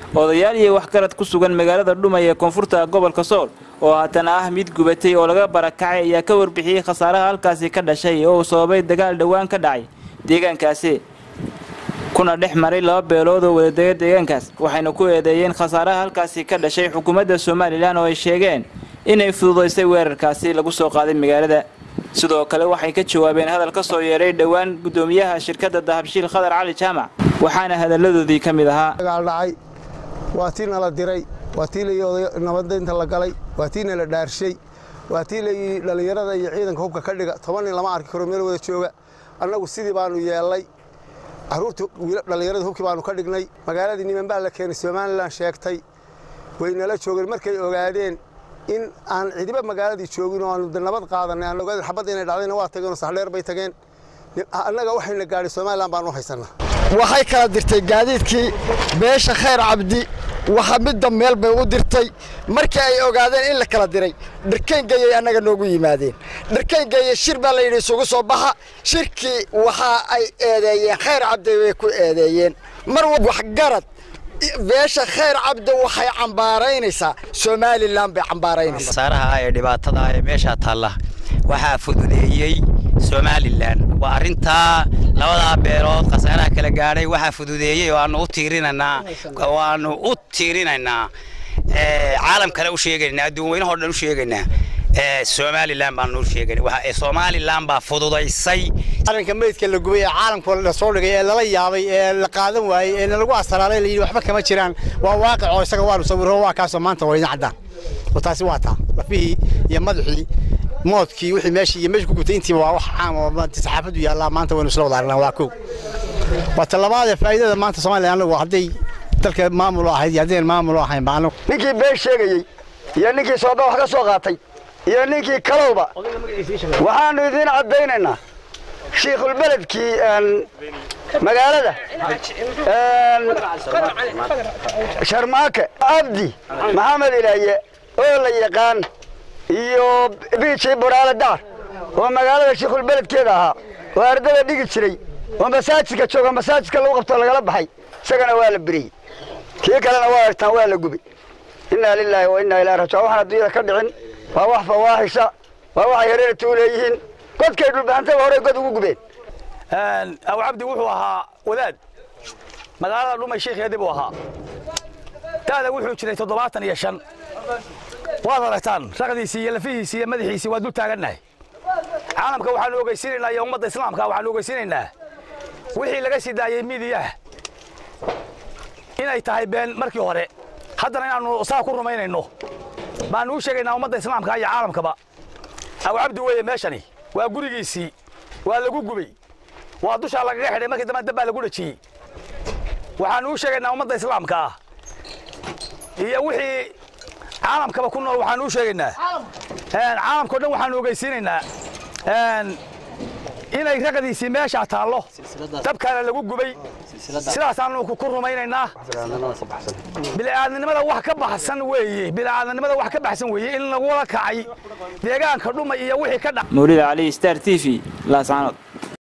odayaal iyo waxgarad ku sugan magaalada Dhumay ee koonfurta gobolka Sool oo haatan ah mid gubatay oo laga barakacay ayaa ka warbixiyay khasaaraha halkaasi ka dhashay oo sababay dagaal dhawaan ka dhacay deegaankaasi kuna dhex maray laba beelood oo wada deegaankaas waxayna ku eedeeyeen khasaaraha halkaasi ka dhashay xukuumadda Soomaaliland oo ay sheegeen inay fududeysay weerarkaasi lagu soo qaaday magaalada sidoo kale waxay ka jawaabeen hadal ka soo yeeray dhawaan gudoomiyaha shirkadda Dahabshiil Khadar Cali Jaamac waxaana hadaladoodii kamid ahaa dagaal dhacay waatina la diray waatina nabadda la galay waatina la dhaarshay waatina dhalinyarada iyo ciidanka hubka ka dhiga 10 lama arki karo meel wada jooga annagu sidii baanu yeelay caruurta dhalinyarada hubkii baanu ka dhignay magaaladii niman baa la keenay Soomaaliland sheegtay wayna la joogeen markay ogaadeen in aan ciidiba magaaladii joogin oo aanu nabad qaadanay aan ogaadeen xabad inay dhacdayna waa tageen oo saxleer bay tageen annaga waxayna gaadhay Soomaaliland baanu haysanaa waxay kala dirtay gaadiidkii beesha Khayr Cabdi waxa midda meel bay u dirtay markii ay ogaadeen in la kala diray dharkeengay anaga noogu yimaadeen dharkeengay shir baa la yiri isugu soo baxa shirkii waxa ay eedeeyeen Khayr Cabdi way ku eedeeyeen mar wax garad beesha Khayr Cabdi waxay cambaaraynaysaa Soomaaliland bay cambaaraynaysaa saaraha ay dhibaatada ay meesha taala waxa fududeeyay Soomaaliland waa arinta labada beelood qasaaraha kala gaaray waxa fududeeyay oo aanu u tiirinaynaa caalam kale u sheegaynaa adduunweynaha oo dhan u sheegaynaa Soomaaliland baan u sheegaynaa waxa Soomaaliland baa fududeysay arinka meedka la gubay caalamka la soo dhigay ee lala yaabay ee la qaadan waayay ee lagu asaraalay la waxba kama jiraan waa waaqic oo isaga waa sawiro waa kaas maanta way cadaan oo taasi waa taa lafii iyo madaxii moodkii wixii meeshii ku gubtay intii waa wax caam oo saxaafadu yaala maanta waynu isla wadaarnaa waa koow waa talabaad faa'iidada maanta Soomaaliland anagu haday dalka maamul ahayd yadeen maamul ahayn baan ninkii been sheegay iyo ninkii soo wax ka soo qaatay iyo ninkii kalowba waxaanu idin cadeynayna sheekul beledkii magaalada Sharmaake Abdi Maxamed Ilaaye oo la yaqaan iyo biici buraale daar oo magaalada sheekul beledkeeda ahaa oo ardada dhigi jiray oo masaajidka jooga masaajidka lagu qabto laga baxay isagana waa la biriyay kii kalena waa artaan waa la gubay inna lillahi wa inna ilayhi raaji'uun waxaan adduunyada ka dhicin waa wax fawaahisha waa wax yareer tuuleeyihiin godkay dhulbaantay hore god ugu gubeen aw Cabdi wuxuu ahaa wadaad magaalada Dhumay sheekheedii buu ahaa taada wuxuu jiray 75 waad aragtaan raqdiisii iyo lafihiisii iyo madaxiisii waa dul taaganahay caalamka waxaan ogeysiinaynaa iyo ummadda islaamka waxaan ogeysiinaynaa wixii laga sii daayay midiyaha inay tahay been markii hore haddana inaanu saa ku rumaynayno baan u sheegaynaa ummadda islaamka iyo caalamkaba aw Cabdi weeye meeshani waa gurigiisii waa lagu gubay waa dusha laga xidhay markii dambe dab lagu dhajiyay waxaan u sheegaynaa ummadda islaamka iyo wixii caalamkaba ku nool waxaan u sheegaynaa caalamka dhan waxaan ogeysiinaynaa inay raqadiisii meesha taalo dabkana lagu gubay sidaas aanu ku rumaynaynaa bilaadanimada wax ka baxsan weeye in lagu wada kacay deegaanka Dhumay iyo wixii ka dhac Mawlid Ali Star TV Laasanood